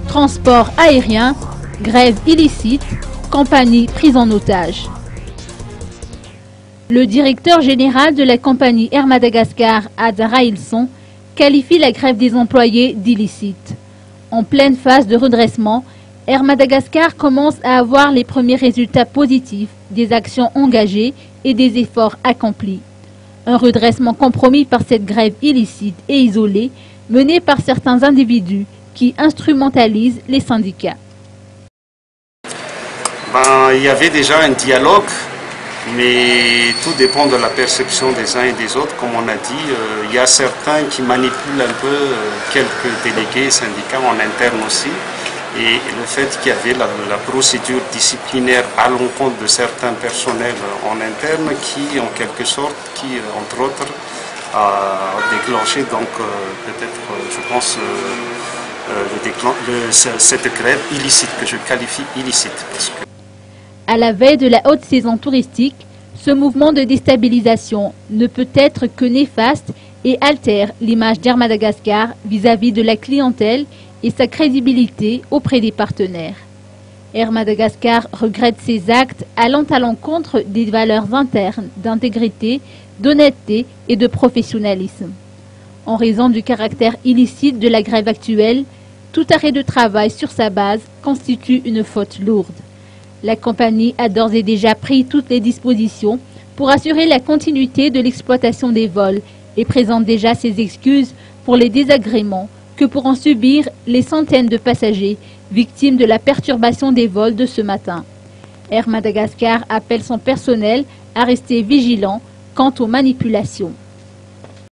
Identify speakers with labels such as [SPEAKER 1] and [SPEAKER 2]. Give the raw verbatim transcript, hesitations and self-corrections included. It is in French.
[SPEAKER 1] transport aérien, grève illicite, compagnie prise en otage. Le directeur général de la compagnie Air Madagascar, Adzara Ilson, qualifie la grève des employés d'illicite. En pleine phase de redressement, Air Madagascar commence à avoir les premiers résultats positifs des actions engagées et des efforts accomplis. Un redressement compromis par cette grève illicite et isolée menée par certains individus qui instrumentalisent les syndicats.
[SPEAKER 2] Ben, il y avait déjà un dialogue, mais tout dépend de la perception des uns et des autres. Comme on a dit, euh, il y a certains qui manipulent un peu euh, quelques délégués syndicats en interne aussi. Et le fait qu'il y avait la, la procédure disciplinaire à l'encontre de certains personnels en interne qui, en quelque sorte, qui, entre autres, a déclenché donc euh, peut-être, euh, je pense, euh, euh, le déclen le, cette grève illicite, que je qualifie illicite. Parce que...
[SPEAKER 1] À la veille de la haute saison touristique, ce mouvement de déstabilisation ne peut être que néfaste et altère l'image d'Air Madagascar vis-à-vis de la clientèle et sa crédibilité auprès des partenaires. Air Madagascar regrette ces actes allant à l'encontre des valeurs internes d'intégrité, d'honnêteté et de professionnalisme. En raison du caractère illicite de la grève actuelle, tout arrêt de travail sur sa base constitue une faute lourde. La compagnie a d'ores et déjà pris toutes les dispositions pour assurer la continuité de l'exploitation des vols et présente déjà ses excuses pour les désagréments que pourront subir les centaines de passagers victimes de la perturbation des vols de ce matin. Air Madagascar appelle son personnel à rester vigilant quant aux manipulations.